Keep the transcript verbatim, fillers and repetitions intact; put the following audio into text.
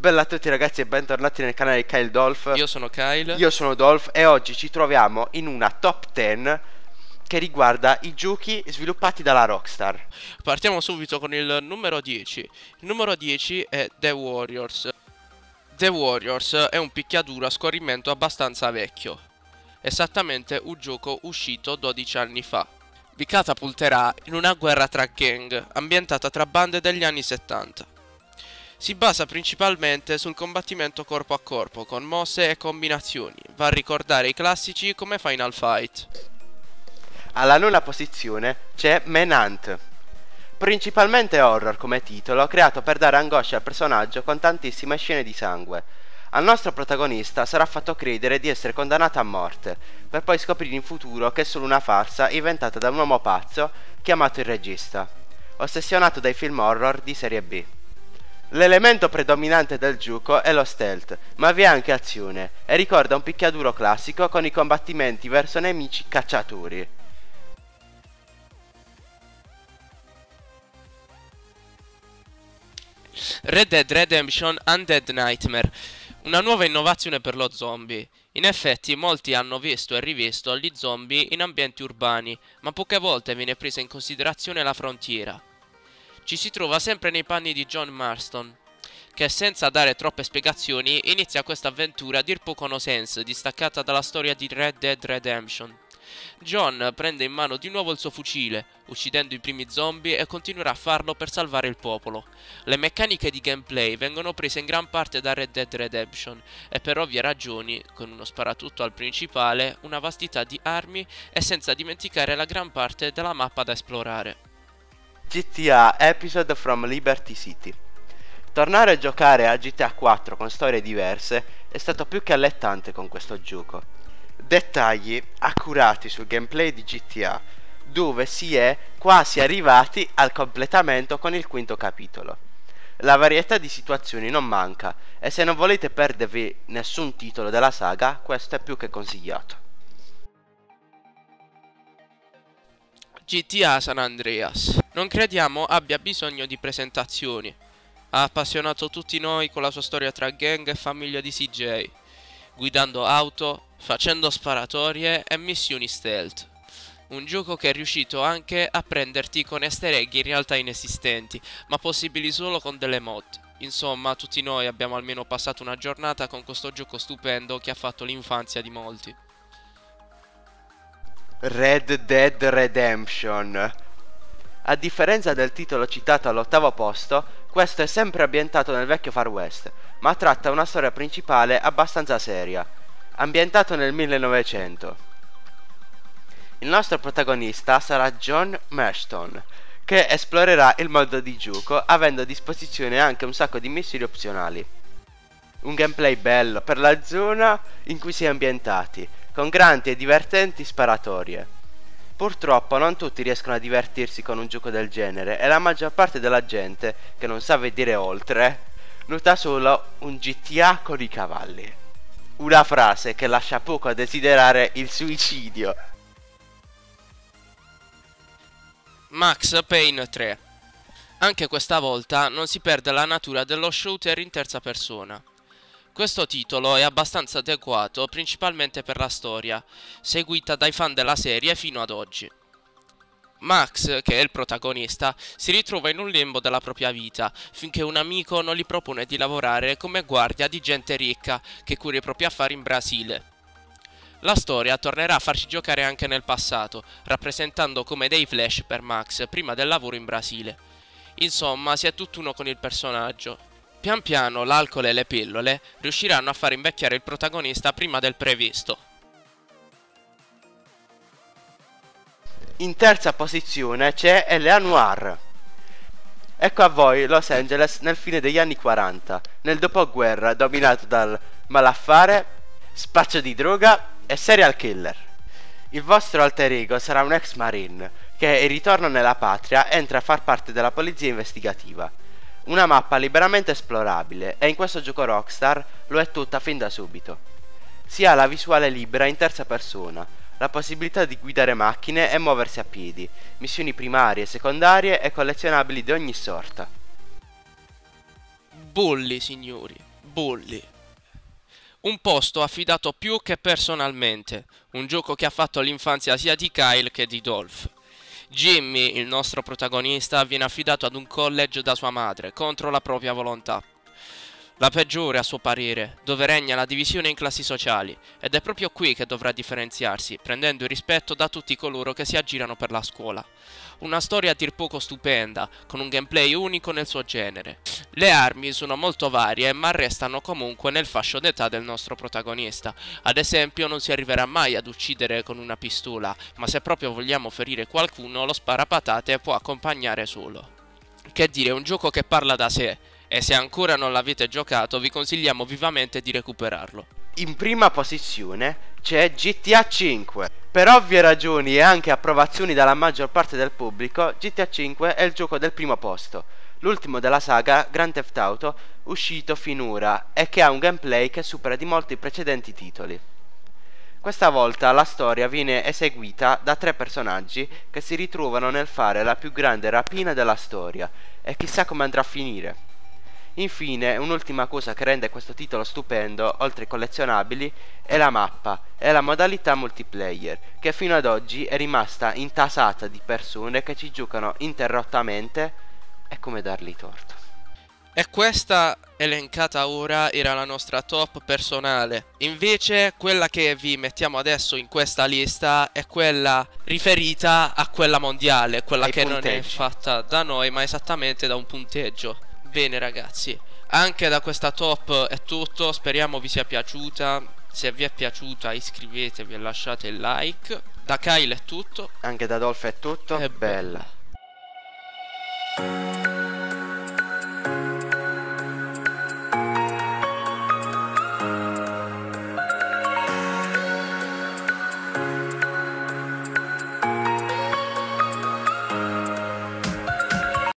Bella a tutti ragazzi e bentornati nel canale di Kyle Dolph. Io sono Kyle. Io sono Dolph e oggi ci troviamo in una top dieci che riguarda i giochi sviluppati dalla Rockstar. Partiamo subito con il numero dieci. Il numero dieci è The Warriors. The Warriors è un picchiaduro a scorrimento abbastanza vecchio. Esattamente un gioco uscito dodici anni fa. Vi catapulterà in una guerra tra gang ambientata tra bande degli anni settanta. Si basa principalmente sul combattimento corpo a corpo con mosse e combinazioni. Va a ricordare i classici come Final Fight. Alla nona posizione c'è Manhunt. Principalmente horror come titolo, creato per dare angoscia al personaggio con tantissime scene di sangue. Al nostro protagonista sarà fatto credere di essere condannato a morte, per poi scoprire in futuro che è solo una farsa inventata da un uomo pazzo chiamato il regista, ossessionato dai film horror di serie B. L'elemento predominante del gioco è lo stealth, ma vi è anche azione, e ricorda un picchiaduro classico con i combattimenti verso nemici cacciatori. Red Dead Redemption Undead Nightmare. Una nuova innovazione per lo zombie. In effetti molti hanno visto e rivisto gli zombie in ambienti urbani, ma poche volte viene presa in considerazione la frontiera. Ci si trova sempre nei panni di John Marston, che senza dare troppe spiegazioni inizia questa avventura a dir poco no sense, distaccata dalla storia di Red Dead Redemption. John prende in mano di nuovo il suo fucile, uccidendo i primi zombie, e continuerà a farlo per salvare il popolo. Le meccaniche di gameplay vengono prese in gran parte da Red Dead Redemption e per ovvie ragioni, con uno sparatutto al principale, una vastità di armi e senza dimenticare la gran parte della mappa da esplorare. G T A Episode from Liberty City. Tornare a giocare a G T A quattro con storie diverse è stato più che allettante con questo gioco. Dettagli accurati sul gameplay di G T A, dove si è quasi arrivati al completamento con il quinto capitolo. La varietà di situazioni non manca e se non volete perdervi nessun titolo della saga, questo è più che consigliato. G T A San Andreas. Non crediamo abbia bisogno di presentazioni. Ha appassionato tutti noi con la sua storia tra gang e famiglia di C J, guidando auto, facendo sparatorie e missioni stealth. Un gioco che è riuscito anche a prenderti con easter egg in realtà inesistenti, ma possibili solo con delle mod. Insomma, tutti noi abbiamo almeno passato una giornata con questo gioco stupendo che ha fatto l'infanzia di molti. Red Dead Redemption. A differenza del titolo citato all'ottavo posto, questo è sempre ambientato nel vecchio Far West, ma tratta una storia principale abbastanza seria, ambientato nel millenovecento. Il nostro protagonista sarà John Marston, che esplorerà il mondo di gioco avendo a disposizione anche un sacco di missioni opzionali. Un gameplay bello per la zona in cui si è ambientati, con grandi e divertenti sparatorie. Purtroppo non tutti riescono a divertirsi con un gioco del genere e la maggior parte della gente, che non sa vedere oltre, nota solo un G T A con i cavalli. Una frase che lascia poco a desiderare il suicidio. Max Payne tre. Anche questa volta non si perde la natura dello shooter in terza persona. Questo titolo è abbastanza adeguato principalmente per la storia, seguita dai fan della serie fino ad oggi. Max, che è il protagonista, si ritrova in un limbo della propria vita, finché un amico non gli propone di lavorare come guardia di gente ricca che cura i propri affari in Brasile. La storia tornerà a farci giocare anche nel passato, rappresentando come dei flash per Max prima del lavoro in Brasile. Insomma, si è tutt'uno con il personaggio. Pian piano l'alcol e le pillole riusciranno a far invecchiare il protagonista prima del previsto. In terza posizione c'è Eleanor. Ecco a voi Los Angeles nel fine degli anni quaranta, nel dopoguerra dominato dal malaffare, spaccio di droga e serial killer. Il vostro alter ego sarà un ex marine che, in ritorno nella patria, entra a far parte della polizia investigativa. Una mappa liberamente esplorabile e in questo gioco Rockstar lo è tutta fin da subito. Si ha la visuale libera in terza persona, la possibilità di guidare macchine e muoversi a piedi, missioni primarie, secondarie e collezionabili di ogni sorta. Bully, signori. Bully. Un posto affidato più che personalmente, un gioco che ha fatto l'infanzia sia di Kyle che di Dolph. Jimmy, il nostro protagonista, viene affidato ad un college da sua madre, contro la propria volontà. La peggiore a suo parere, dove regna la divisione in classi sociali, ed è proprio qui che dovrà differenziarsi, prendendo il rispetto da tutti coloro che si aggirano per la scuola. Una storia a dir poco stupenda, con un gameplay unico nel suo genere. Le armi sono molto varie, ma restano comunque nel fascio d'età del nostro protagonista. Ad esempio, non si arriverà mai ad uccidere con una pistola, ma se proprio vogliamo ferire qualcuno, lo sparapatate può accompagnare solo. Che dire, un gioco che parla da sé, e se ancora non l'avete giocato vi consigliamo vivamente di recuperarlo. In prima posizione c'è G T A cinque. Per ovvie ragioni e anche approvazioni dalla maggior parte del pubblico, G T A cinque è il gioco del primo posto, l'ultimo della saga Grand Theft Auto uscito finora e che ha un gameplay che supera di molto i precedenti titoli. Questa volta la storia viene eseguita da tre personaggi che si ritrovano nel fare la più grande rapina della storia e chissà come andrà a finire. Infine, un'ultima cosa che rende questo titolo stupendo, oltre ai collezionabili, è la mappa e la modalità multiplayer, che fino ad oggi è rimasta intasata di persone che ci giocano interrottamente. È come dargli torto. E questa elencata ora era la nostra top personale. Invece quella che vi mettiamo adesso in questa lista è quella riferita a quella mondiale, quella Ai che non è punteggi. fatta da noi ma esattamente da un punteggio. Bene ragazzi, anche da questa top è tutto, speriamo vi sia piaciuta. Se vi è piaciuta iscrivetevi e lasciate il like. Da Kyle è tutto. Anche da Dolph è tutto. È Bella.